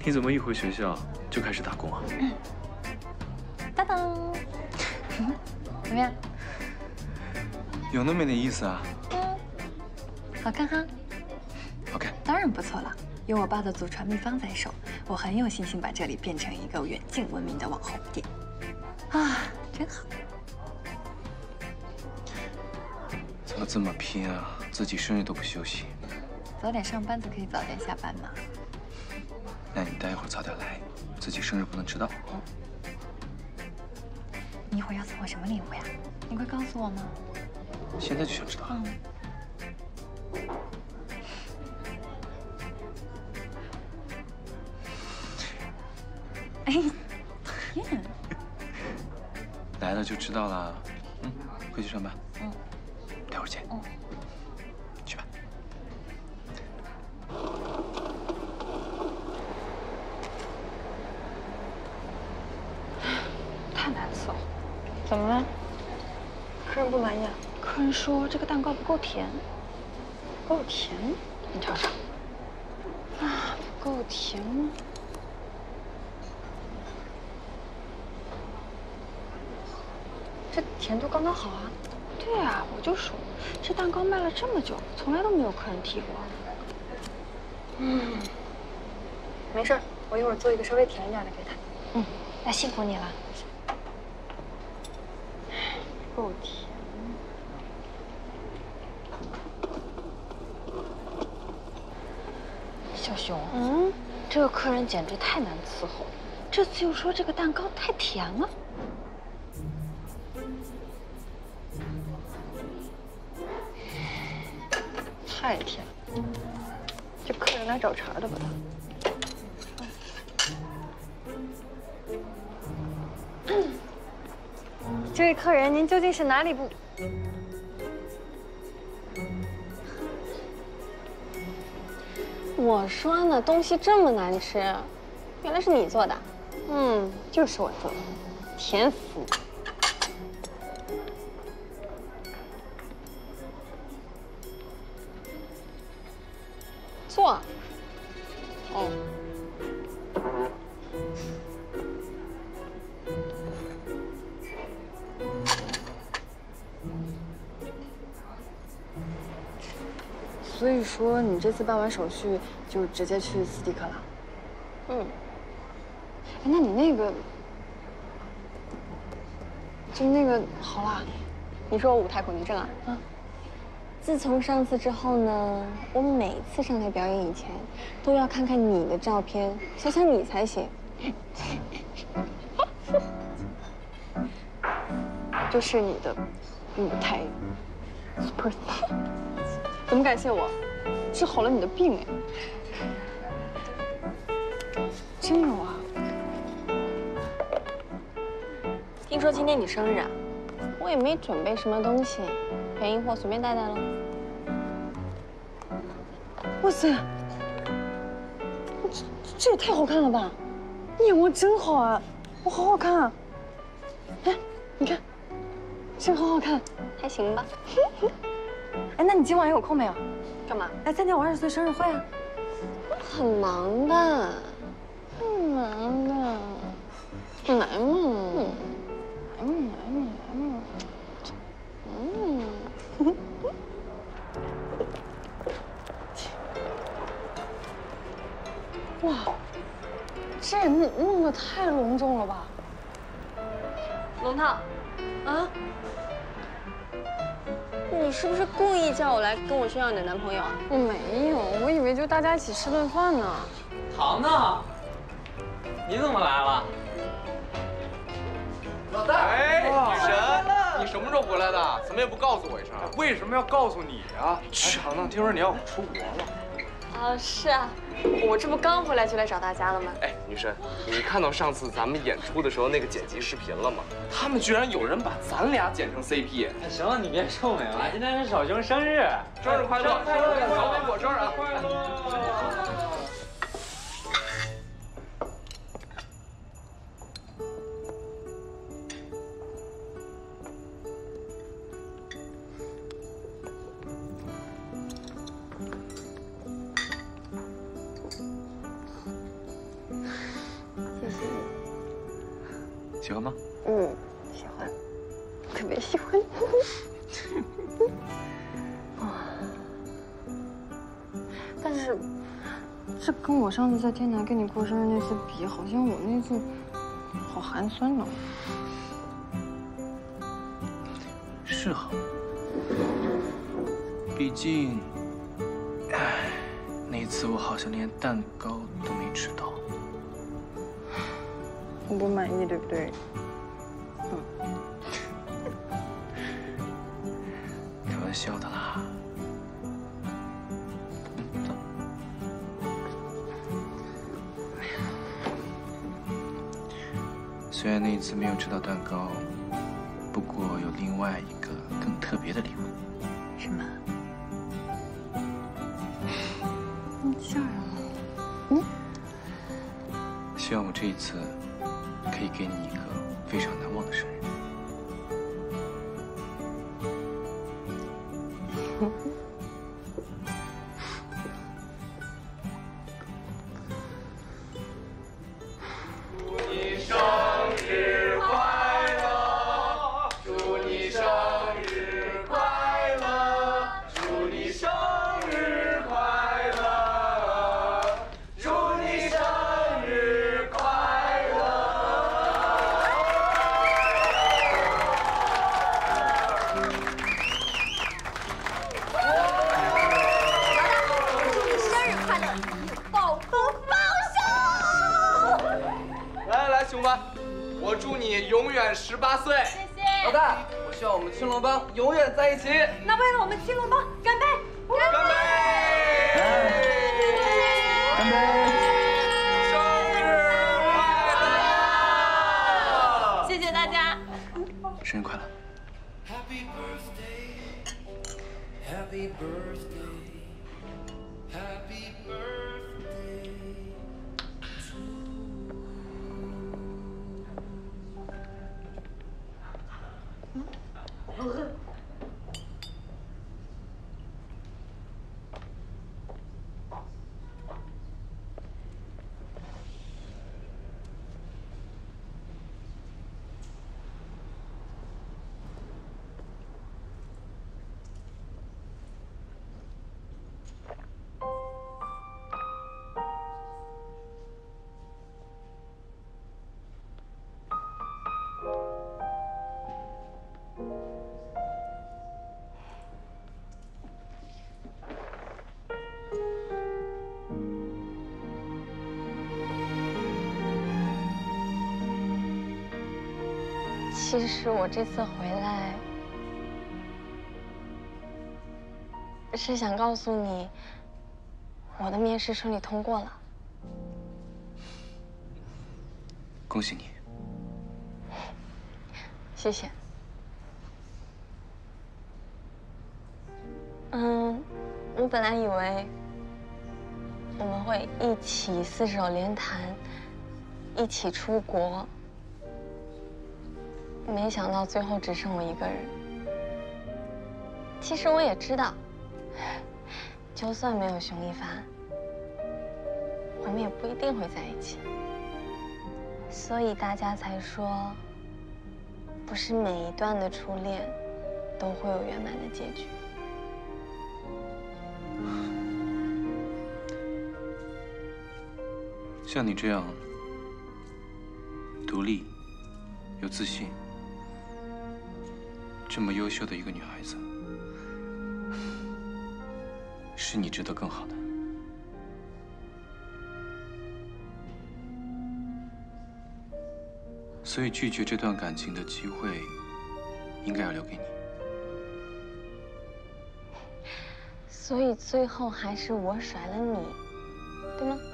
你怎么一回学校就开始打工啊？ 当当，怎么样？ 有那么点意思啊？ 好看哈。 好看。 当然不错了，有我爸的祖传秘方在手，我很有信心把这里变成一个远近闻名的网红店。啊，真好。 怎么这么拼啊？自己生日都不休息。 早点上班才可以早点下班嘛。 那你待会儿早点来，自己生日不能迟到。 你一会儿要送我什么礼物呀？你会告诉我吗？ 现在就想知道。 哎，天！ 来了就知道了。回去上班。待会儿见。去吧。 太难伺候。 怎么了？ 客人不满意啊？客人说这个蛋糕不够甜。不够甜？你尝尝。啊，不够甜吗？这甜度刚刚好啊。对啊，我就说，这蛋糕卖了这么久，从来都没有客人提过。没事，我一会儿做一个稍微甜一点的给他。那辛苦你了。够甜。小熊，这个客人简直太难伺候了，这次又说这个蛋糕太甜了。太甜了，这客人来找茬的吧他？这位客人，您究竟是哪里不？我说呢，东西这么难吃，原来是你做的。就是我做的，甜死你！做。所以说你这次办完手续就直接去斯蒂克了？哎，那你那个，好啦，你说我舞台恐惧症啊？自从上次之后呢，我每次上台表演以前，都要看看你的照片，想想你才行。就是你的舞台 superstar。怎么感谢我？治好了你的病哎！真有啊！听说今天你生日啊？我也没准备什么东西，便宜货随便带带了。哇塞，这也太好看了吧！你眼光真好啊！我好好看啊！哎，你看，真好好看，还行吧？哎，那你今晚有空没有？干嘛？来参加我20岁生日会啊！我很忙的，很忙的。来嘛，来嘛，来嘛，来嘛。哇，这也弄得太隆重了吧？龙套，啊？你是不是故意叫我来跟我炫耀你的男朋友啊？我没有，我以为就大家一起吃顿饭呢。 糖呢？你怎么来了？ 老大，哎，女神，你什么时候回来的？怎么也不告诉我一声？ 为什么要告诉你啊？糖糖，听说你要出国了。 是啊，我这不刚回来就来找大家了吗？ 哎，女神，你看到上次咱们演出的时候那个剪辑视频了吗？他们居然有人把咱俩剪成 CP。 哎，行了，你别臭美了，今天是小熊生日， 生日快乐！小美果生日啊！ 快乐！ 喜欢吗？ 嗯，喜欢，特别喜欢。但是，这跟我上次在天台跟你过生日那次比，好像我那次好寒酸呢。 是哈，毕竟，唉，那次我好像连蛋糕都没吃到。 你不满意对不对？ 开玩笑的啦。走。虽然那一次没有吃到蛋糕，不过有另外一个更特别的礼物。 什么？ 你笑什么？ 希望我这一次可以给你一个非常难忘的生日。 我祝你永远18岁。 谢谢。 老大，我希望我们青龙帮永远在一起。 那为了我们青龙帮，干杯！ 干杯！ 干杯！ 生日快乐！ 谢谢大家。 生日快乐！ Happy birthday, happy birthday, happy birthday to you. 其实我这次回来是想告诉你，我的面试顺利通过了。 恭喜你！ 谢谢。我本来以为我们会一起4手联弹，一起出国。 没想到最后只剩我一个人。其实我也知道，就算没有熊一帆，我们也不一定会在一起。所以大家才说，不是每一段的初恋都会有圆满的结局。 像你这样独立、有自信。 这么优秀的一个女孩子，是你值得更好的。所以拒绝这段感情的机会，应该要留给你。 所以最后还是我甩了你，对吗？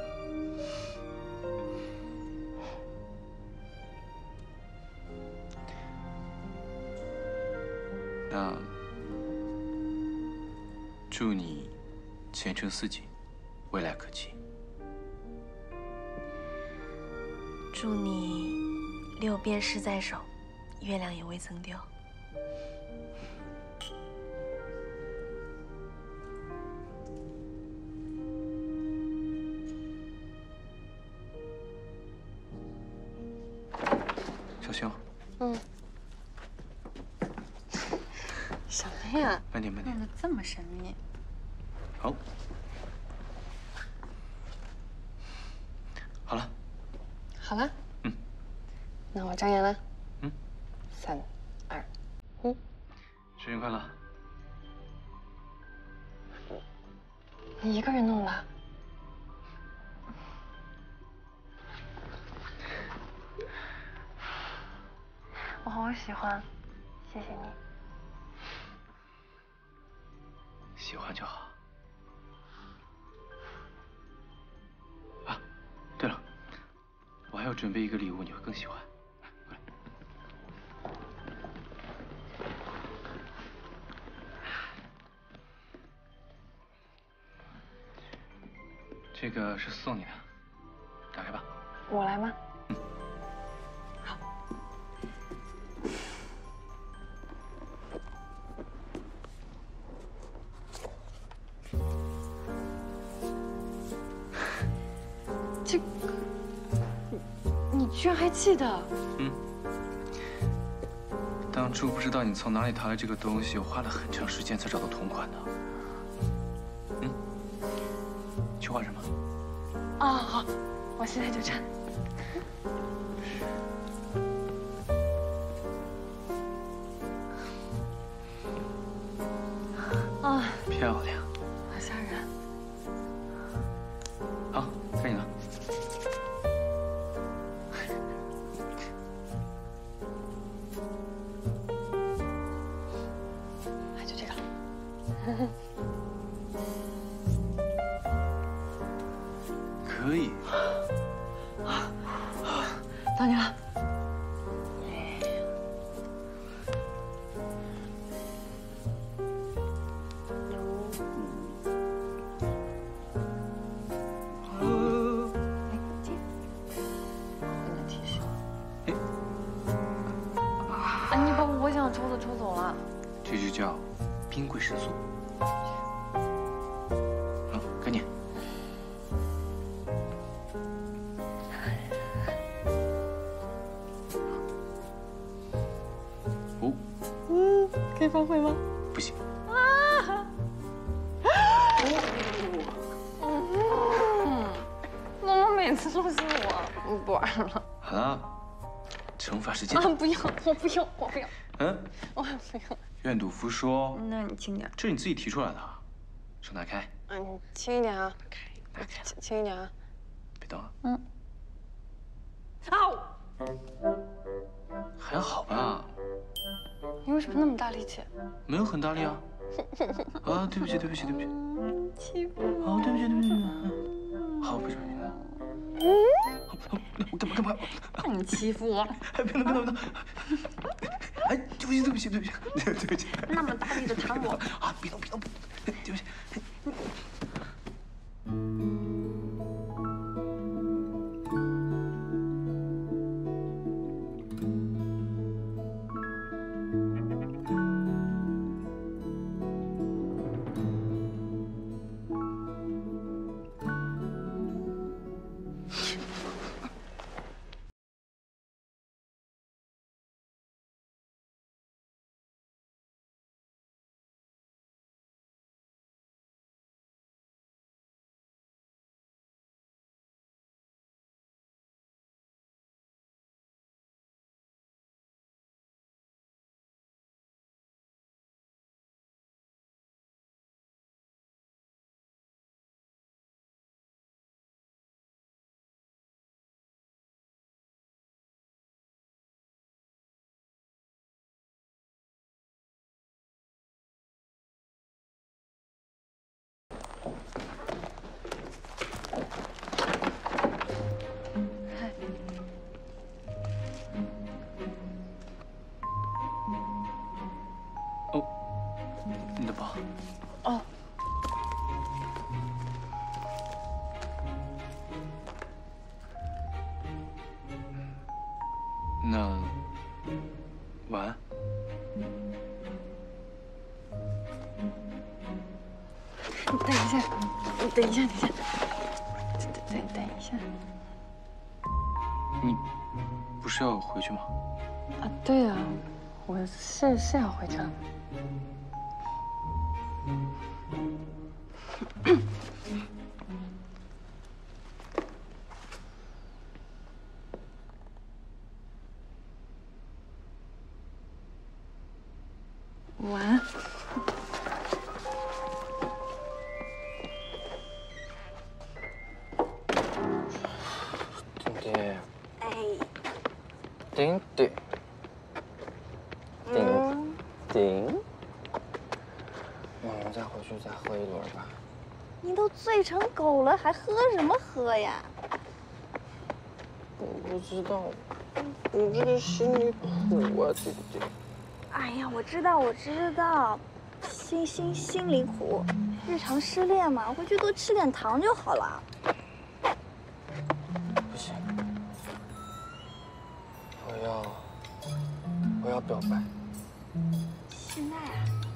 那祝你前程似锦，未来可期。 祝你6便士在手，月亮也未曾丢。 小心哦。 嗯。什么呀？ 慢点，慢点。 弄得这么神秘。 好。好了。 好了。 嗯。 那我睁眼了。 嗯。 3、2、1。 生日快乐！ 你一个人弄的？我好喜欢，谢谢你。 喜欢就好。啊，对了，我还要准备一个礼物，你会更喜欢。过来。这个是送你的，打开吧。 我来吗？这个，你居然还记得？ 嗯。当初不知道你从哪里淘来这个东西，我花了很长时间才找到同款的。嗯。去换什么？ 啊，好，我现在就穿。啊， 漂亮。 好吓人。 好，该你了。 就这个。 可以。 到你了。你把我想抽的抽走了。 这就叫冰柜神速。好，该你。 哦，可以反悔吗？ 不行。 妈妈每次都是我，不玩了。 好了，惩罚时间。 啊，不要，我不要，我不要。 嗯， 我不要。 愿赌服输。 那你轻点。 这是你自己提出来的，手拿开。 你轻一点啊。 拿开了。 轻一点啊。 别动啊。 嗯。 还好吧。 你为什么那么大力气？ 没有很大力啊。啊，对不起，对不起，对不起。 欺负我。哦，对不起，对不起。好，不小心了。我干嘛？ 你欺负我！ 别动，别动，别动！哎，对不起，对不起，对不起，对不起。 那么大力的弹我！ 啊，别动，别动，对不起。哦，你的包。 哦。 那晚安。 你等一下，你等一下，等一下。 你不不是要回去吗？ 啊，对呀，我是要回去了。晚安。 丁丁。哎。丁丁。丁。我们再回去再喝一轮吧。 你都醉成狗了，还喝什么喝呀？ 我不知道，我这个心里苦啊，丁丁。 哎呀，我知道，心里苦，日常失恋嘛，回去多吃点糖就好了。 不行，我要表白。 现在啊？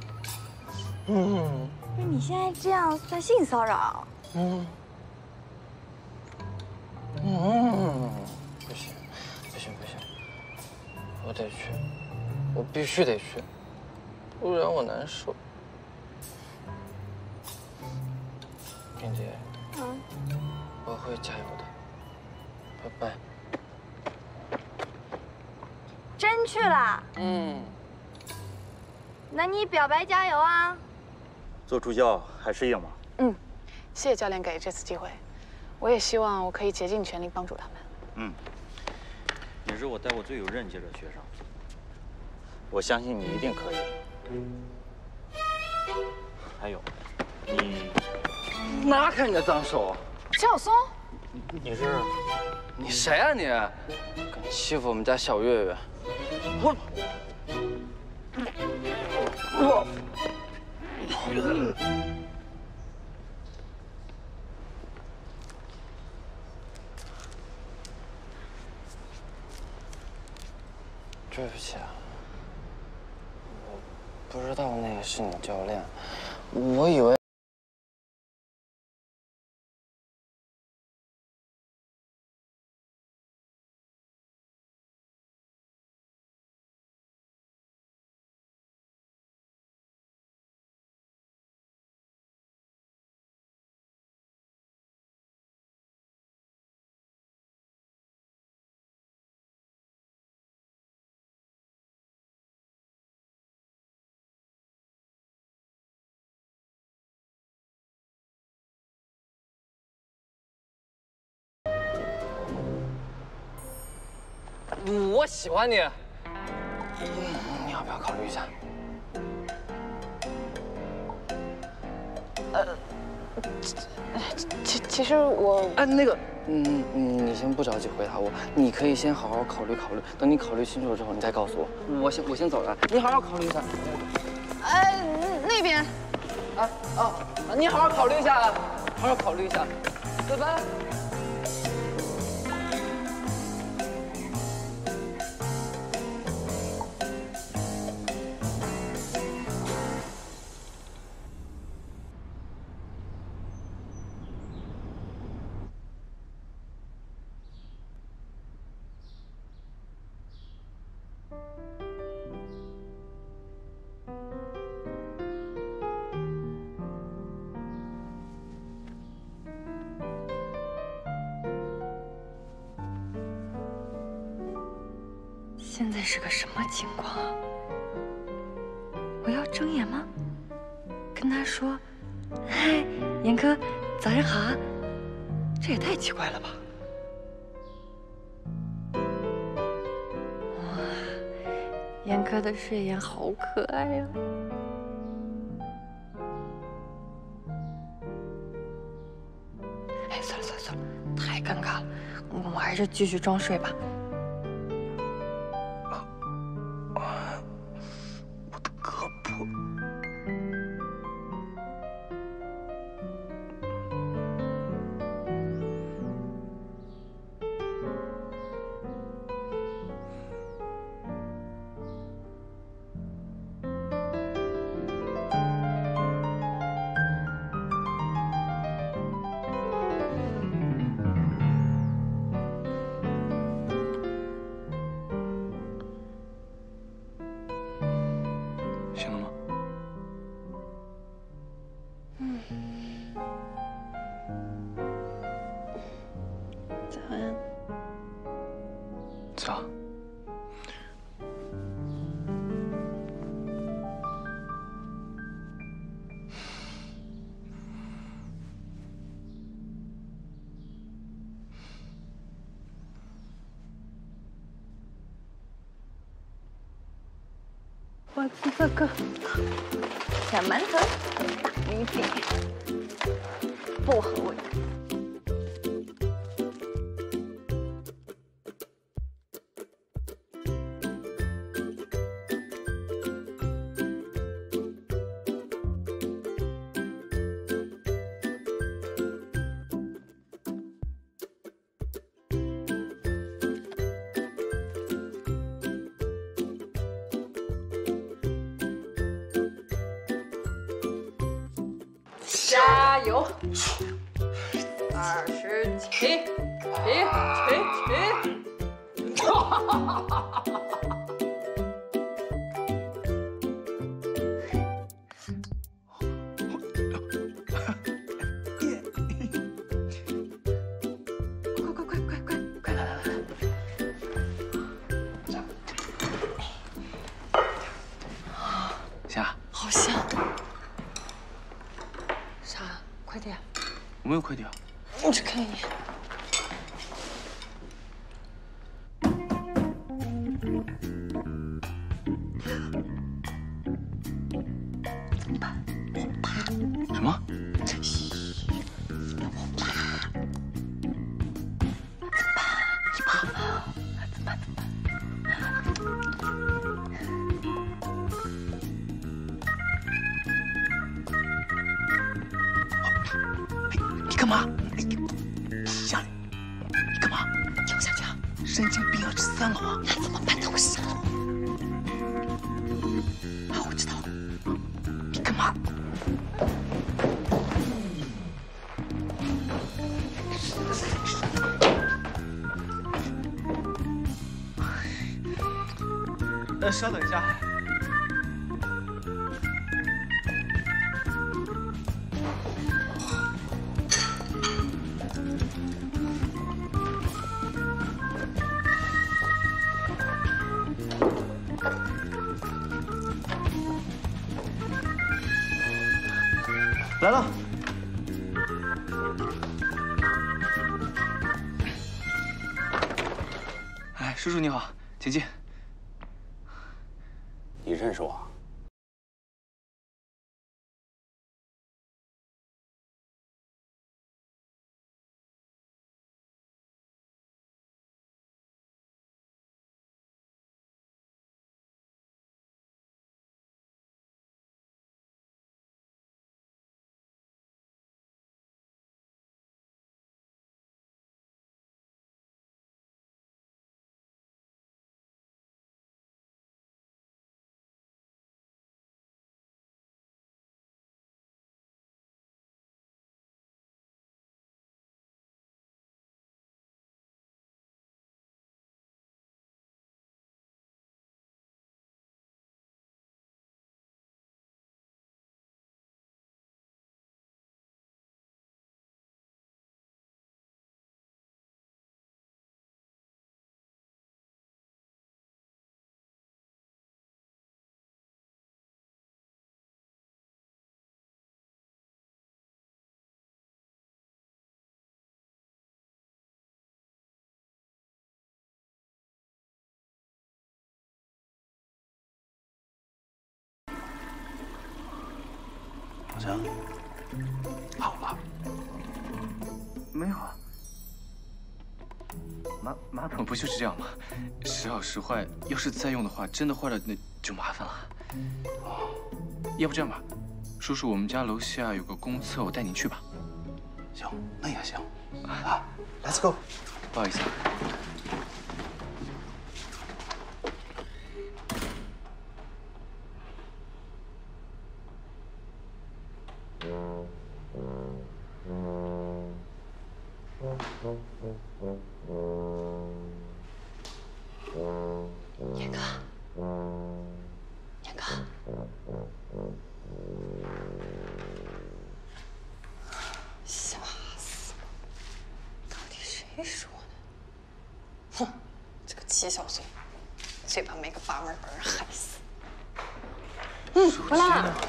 嗯。 不是你现在这样算性骚扰？ 不行，我得去，我必须得去，不然我难受。丁姐，我会加油的，拜拜。 真去了？那你表白加油啊！ 做助教还适应吗？ 谢谢教练给这次机会，我也希望我可以竭尽全力帮助他们。 你是我带过最有韧劲的学生，我相信你一定可以。还有， 拿开你的脏手！ 陈小松， 你谁啊你？敢欺负我们家小月月！我。对不起啊，我不知道那个是你教练，我以为。我喜欢你，你要不要考虑一下？ 其实我那个，你先不着急回答我，你可以先好好考虑考虑，等你考虑清楚了之后，你再告诉我。我先走了，你好好考虑一下。 那边， 你好好考虑一下啊，好好考虑一下，拜拜。 现在是个什么情况啊？我要睁眼吗？跟他说：“嗨，严哥，早上好啊。”这也太奇怪了吧！哇，严哥的睡颜好可爱呀！哎，算了，太尴尬了，我还是继续装睡吧。 我吃这个小馒头，大米饼，薄荷味。 加油！27，起！ 快来！夏， 好香。啥？快点！ 我没有快点。 我去看一眼。怎么办？我怕。 什么？你干嘛？夏雨，你干嘛？ 跳下去啊！ 神经病啊！这3楼啊！ 那怎么办？他会杀我。啊，我知道了。 你干嘛？稍等一下。来了。哎，叔叔你好，请进。 你认识我？ 好像好了。没有啊。马桶不就是这样吗？时好时坏，要是再用的话，真的坏了那就麻烦了。哦，要不这样吧，叔叔，我们家楼下有个公厕，我带您去吧。 行，那也行。啊 ，Let's go。 不好意思啊。 严哥，严哥，吓死我！到底谁说的？哼，这个7小岁，最把没个8门把人害死。 回来了。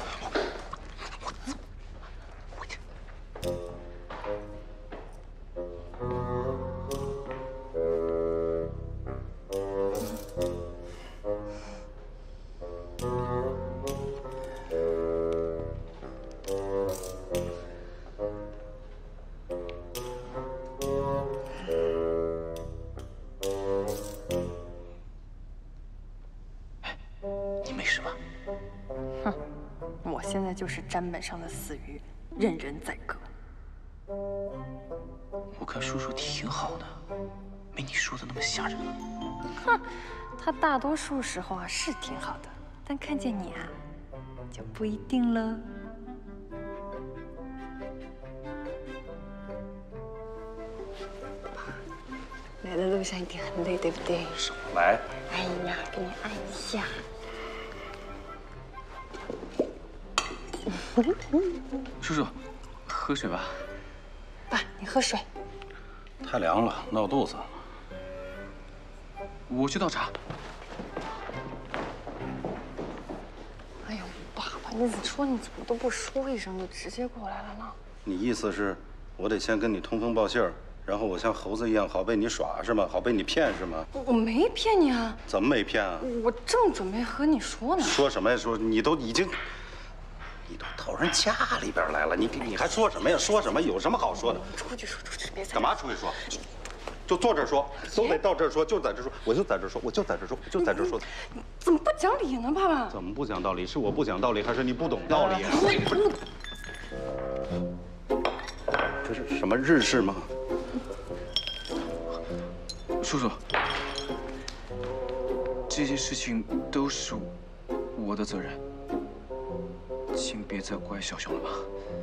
是吧？ 哼，我现在就是砧板上的死鱼，任人宰割。 我看叔叔挺好的，没你说的那么吓人。 哼，他大多数时候啊是挺好的，但看见你啊，就不一定了。来的路上一定很累，对不对？ 少来！ 哎呀，给你按一下。 叔叔，喝水吧。 爸，你喝水。 太凉了，闹肚子。 我去倒茶。 哎呦，爸爸，你说你怎么都不说一声，就直接过来了呢？ 你意思是，我得先跟你通风报信儿，然后我像猴子一样好被你耍是吗？好被你骗是吗？ 我没骗你啊。 怎么没骗啊？ 我正准备和你说呢。 说什么呀？说你都已经，你都到人家里边来了，你还说什么呀？说什么？有什么好说的？ 出去说，出去，别在。 干嘛出去说？就坐这儿说，都得到这儿说，就在这儿说，我就在这儿说，我就在这儿说，我就在这儿说。 怎么不讲理呢，爸爸？ 怎么不讲道理？是我不讲道理，还是你不懂道理？这是什么日式吗？ 叔叔，这些事情都是我的责任，请别再怪小熊了吧。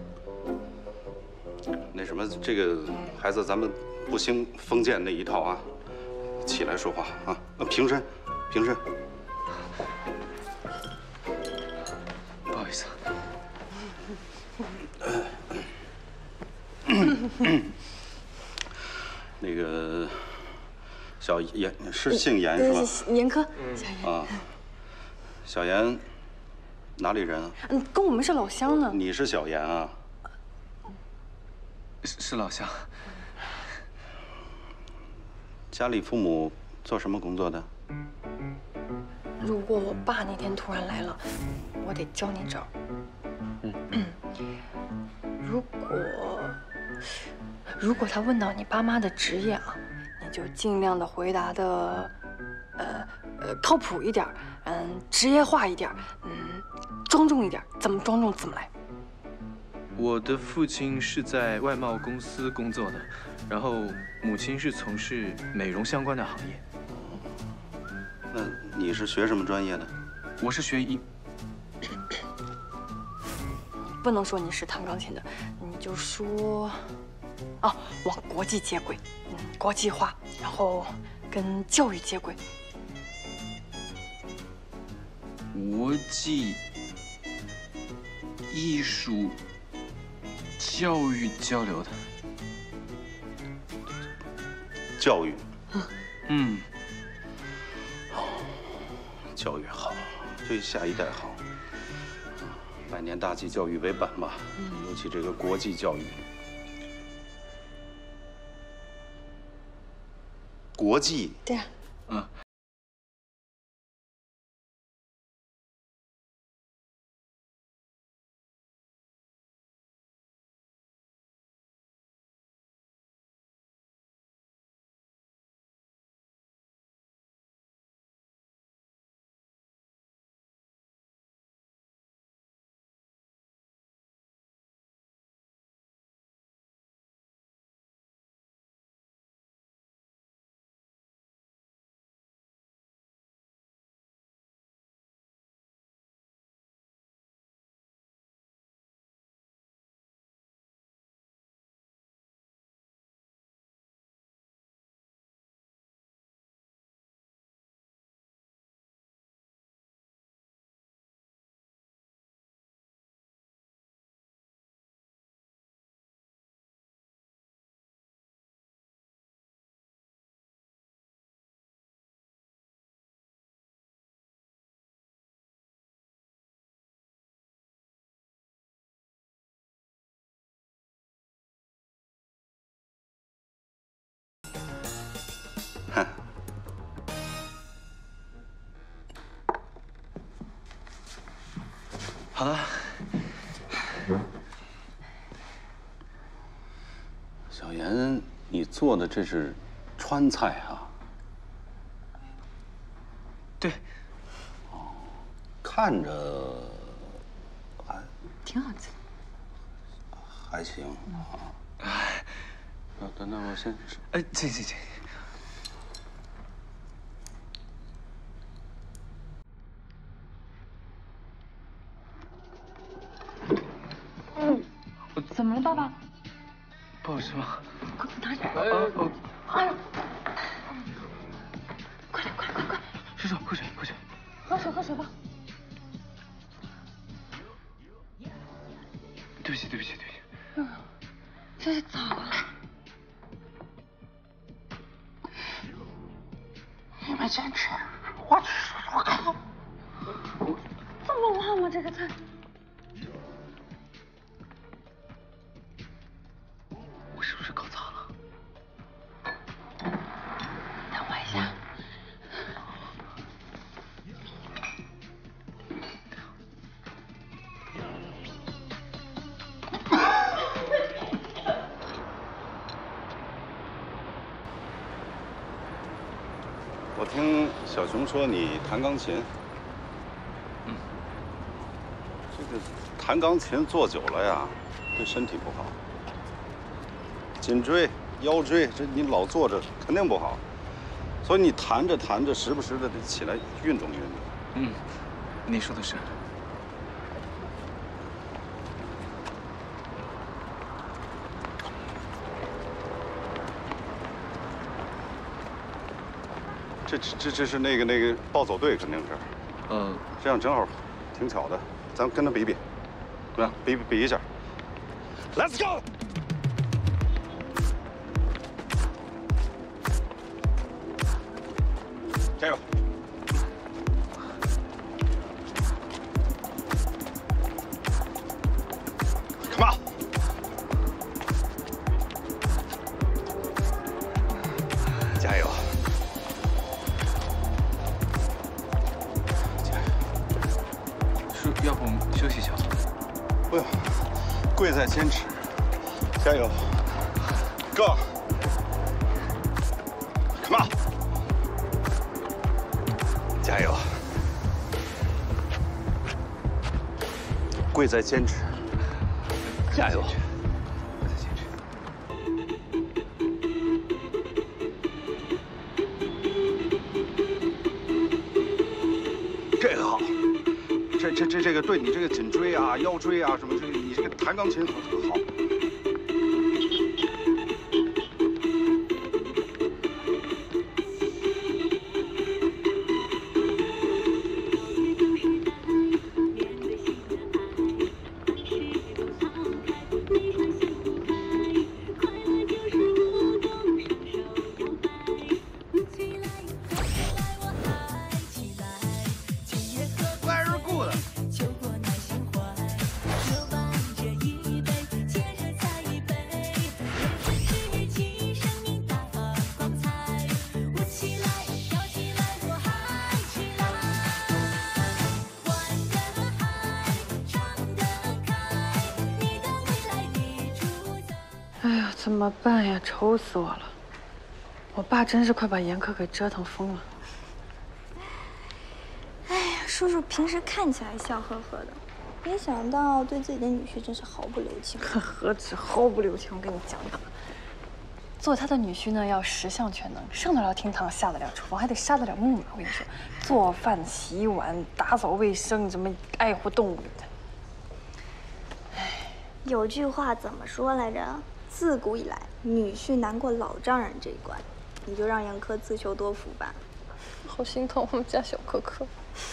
那什么，这个孩子，咱们不兴封建那一套啊，起来说话啊，平身，平身。 不好意思。 那个小严是姓严是吧？ 严科，小严啊，小严哪里人啊？ 跟我们是老乡呢。 你是小严啊？ 是老乡。 家里父母做什么工作的？ 如果我爸那天突然来了，我得教你招。如果他问到你爸妈的职业啊，你就尽量的回答的，靠谱一点，职业化一点，庄重一点，怎么庄重怎么来。 我的父亲是在外贸公司工作的，然后母亲是从事美容相关的行业。 那你是学什么专业的？ 我是学医。 不能说你是弹钢琴的，你就说，往国际接轨，国际化，然后跟教育接轨。 国际艺术教育交流的。 教育。教育好，对下一代好。百年大计，教育为本嘛。尤其这个国际教育。国际。 对呀。 好了。 小严，你做的这是川菜啊？ 对。 看着挺好吃的，还行啊。那我先吃。 请。 怎么了，爸爸？ 不好吃吗？ 快拿着！ 哎呦！ 快！ 叔叔，喝水。 喝水吧。 对不起。 这是咋了？ 你们先吃，我去说说看。 这么辣吗？这个菜？ 我是不是搞砸了？ 等我一下。 我听小熊说你弹钢琴。这个弹钢琴坐久了呀，对身体不好。颈椎、腰椎，这你老坐着肯定不好。所以你弹着，时不时的得起来运动运动。 你说的是。 这是那个暴走队，肯定是。这样正好，挺巧的，咱跟他比，怎么样？比一下。Let's go！ 加油 ！Come on！ 加油！ 要不我们休息一下？ 不用，贵在坚持。加油 ，Go！ Come on！ 加油！贵在坚持。加油！ 贵在坚持。 这个好。 这个对你这个颈椎啊、腰椎啊什么，你这个弹钢琴好。 怎么办呀？愁死我了！我爸真是快把严苛给折腾疯了。 哎呀，叔叔平时看起来笑呵呵的，没想到对自己的女婿真是毫不留情。 何止毫不留情？我跟你讲讲，做他的女婿呢，要十项全能，上得了厅堂，下得了厨房，还得杀得了木马。我跟你说，做饭、洗碗、打扫卫生，什么爱护动物的。 哎，有句话怎么说来着？ 自古以来，女婿难过老丈人这一关，你就让严苛自求多福吧。 好心疼我们家小可可。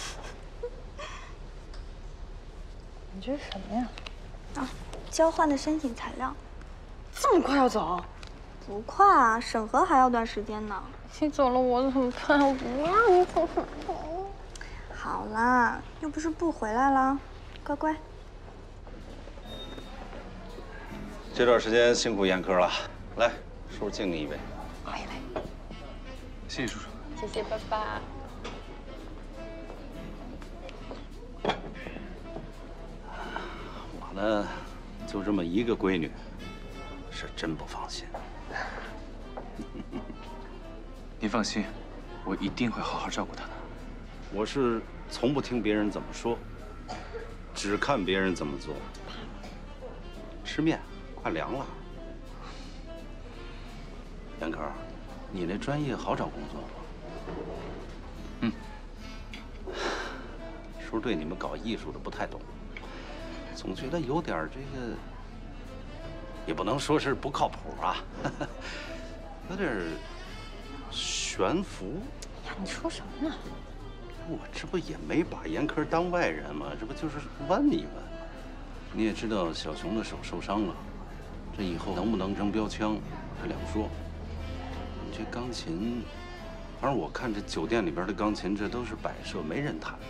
你这是什么呀？ 啊，交换的申请材料。 这么快要走？ 不快啊，审核还要段时间呢。 你走了我怎么办？我不让你走。 好啦，又不是不回来了，乖乖。 这段时间辛苦严苛了，来，叔叔敬你一杯。 来， 谢谢叔叔。 谢谢爸爸。 我呢，就这么一个闺女，是真不放心。 你放心，我一定会好好照顾她的。 我是从不听别人怎么说，只看别人怎么做。吃面，快凉了。严科，你那专业好找工作吗？ 嗯。 是不是对你们搞艺术的不太懂？总觉得有点这个，也不能说是不靠谱啊，有点悬浮。 呀，你说什么呢？ 我这不也没把严科当外人吗？这不就是问一问。你也知道小熊的手受伤了，这以后能不能扔标枪，这两说。你这钢琴，反正我看这酒店里边的钢琴，这都是摆设，没人弹。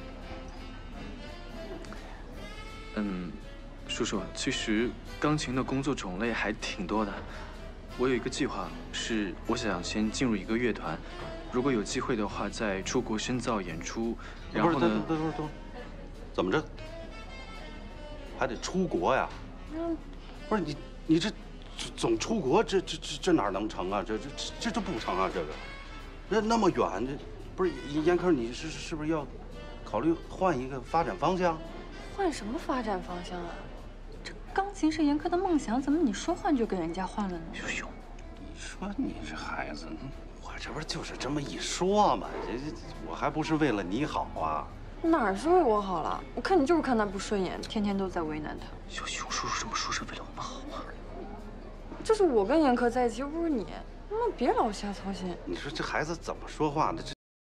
叔叔，其实钢琴的工作种类还挺多的。我有一个计划，是我想先进入一个乐团，如果有机会的话，再出国深造演出。然后呢？ 不是，怎么着？还得出国呀？不是你这总出国，这哪能成啊？这不成啊！那么远，这不是严科，你是不是要考虑换一个发展方向？ 换什么发展方向啊？这钢琴是严科的梦想，怎么你说换就给人家换了呢？ 秀秀，你说你这孩子，我这不是就是这么一说嘛？我还不是为了你好啊？ 哪儿是为我好了？我看你就是看他不顺眼，天天都在为难他。 秀秀，叔叔这么说是为了我们好吗？ 这是我跟严科在一起，又不是你，那别老瞎操心。 你说这孩子怎么说话呢？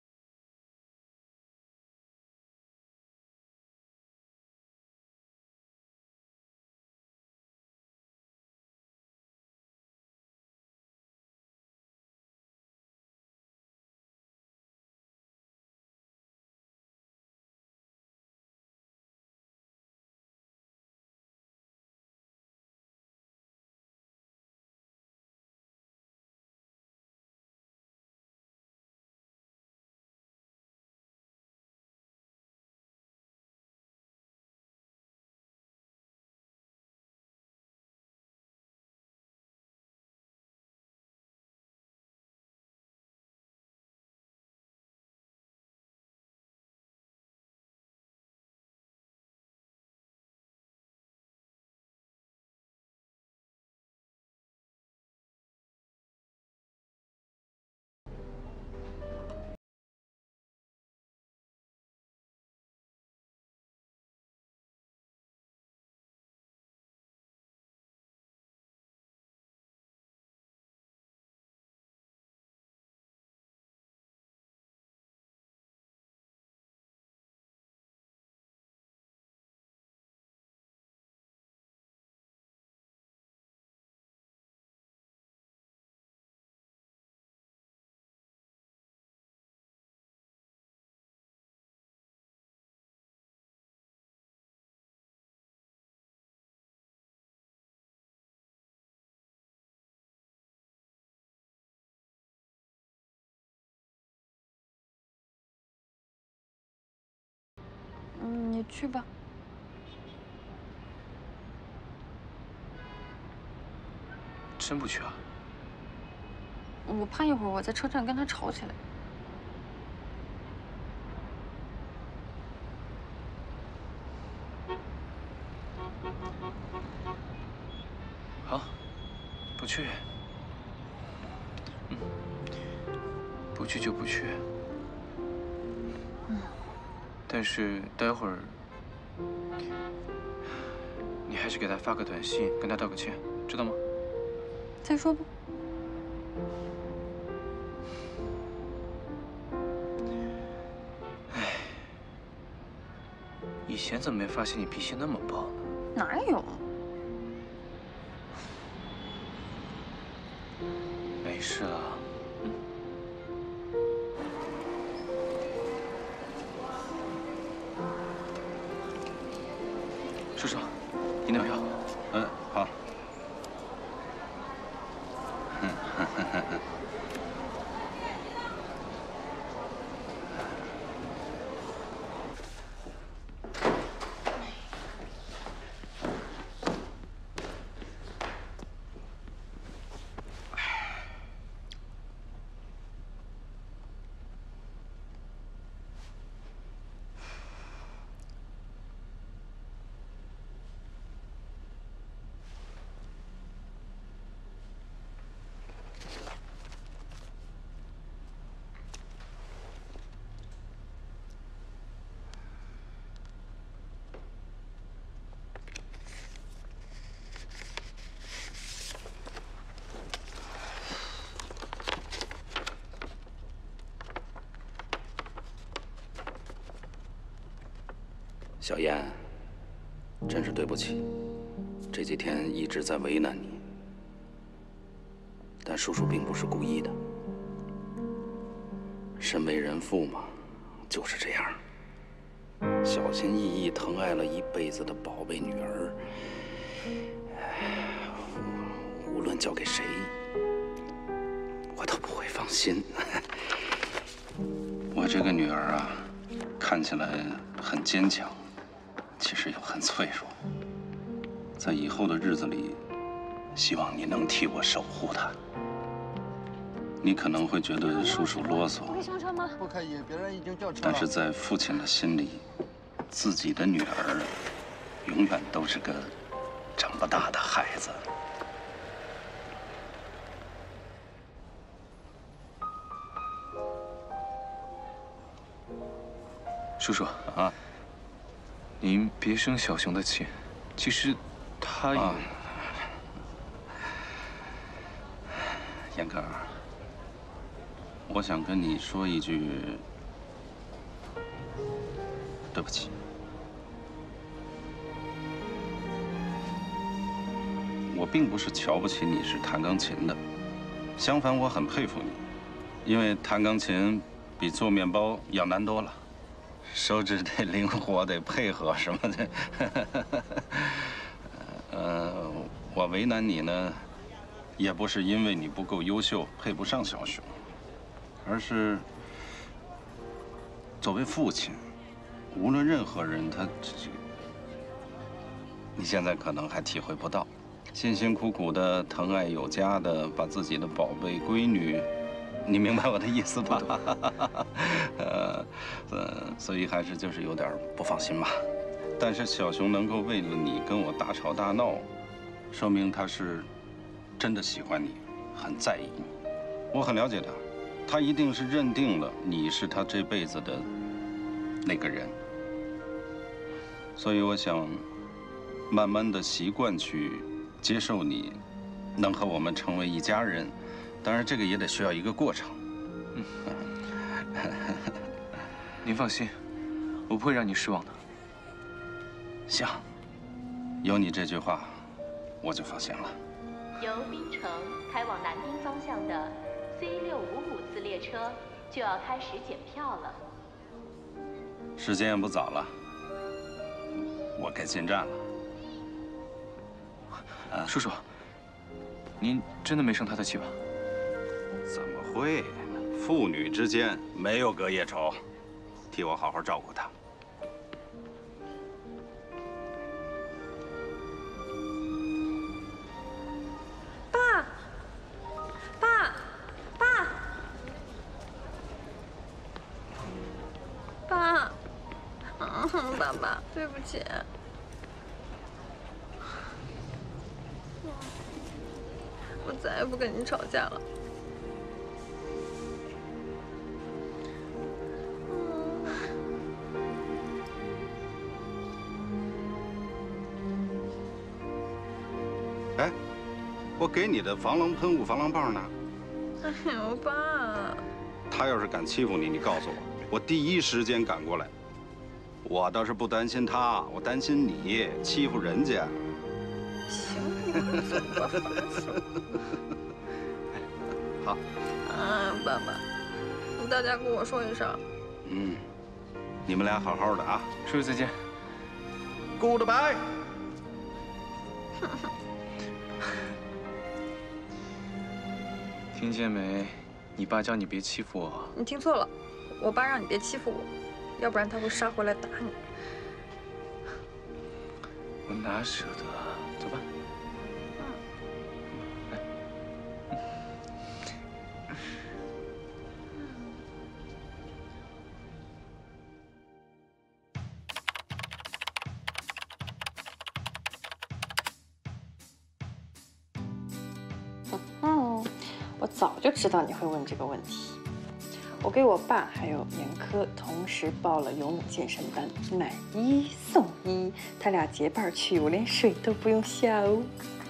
你去吧。 真不去啊？ 我怕一会儿我在车站跟他吵起来。 好，不去。不去就不去。但是待会儿你还是给他发个短信，跟他道个歉，知道吗？ 再说吧。 哎，以前怎么没发现你脾气那么暴呢？ 哪有？ 没事了。叔叔，你那票。 好。 小燕，真是对不起，这几天一直在为难你。但叔叔并不是故意的。身为人父嘛，就是这样，小心翼翼疼爱了一辈子的宝贝女儿，无论交给谁，我都不会放心。我这个女儿啊，看起来很坚强，其实又很脆弱。在以后的日子里，希望你能替我守护她。你可能会觉得叔叔啰嗦， 可以上车吗？ 不可以，别人已经叫车了。 但是在父亲的心里，自己的女儿永远都是个长不大的孩子。 叔叔啊，您别生小熊的气，其实他也…… 严哥，我想跟你说一句对不起。我并不是瞧不起你是弹钢琴的，相反，我很佩服你，因为弹钢琴比做面包要难多了，手指得灵活，得配合什么的。我为难你呢，也不是因为你不够优秀，配不上小熊。而是作为父亲，无论任何人，你现在可能还体会不到，辛辛苦苦的疼爱有加的把自己的宝贝闺女，你明白我的意思吧？所以还是就是有点不放心嘛。但是小熊能够为了你跟我大吵大闹，说明他是真的喜欢你，很在意你。我很了解他。他一定是认定了你是他这辈子的那个人，所以我想慢慢的习惯去接受你，能和我们成为一家人。当然，这个也得需要一个过程。 您放心，我不会让你失望的。 行，有你这句话，我就放心了。 由槟城开往南滨方向的C655次列车就要开始检票了。 时间也不早了，我该进站了。 叔叔，您真的没生他的气吧？ 怎么会？父女之间没有隔夜仇，替我好好照顾他。 爸，爸，爸，爸，爸爸，对不起。我再也不跟你吵架了。 哎，我给你的防狼喷雾、防狼棒呢？ 哎呦，爸！ 他要是敢欺负你，你告诉我，我第一时间赶过来。我倒是不担心他，我担心你欺负人家。 行，你快走吧，烦死了。 好。 爸爸，你到家跟我说一声。 嗯，你们俩好好的啊。 叔叔再见。 Goodbye。 听见没？你爸叫你别欺负我。 你听错了，我爸让你别欺负我，要不然他会杀回来打你。 我哪舍得？走吧。 我早就知道你会问这个问题。我给我爸还有严科同时报了游泳健身班，买1送1，他俩结伴去，我连水都不用下哦。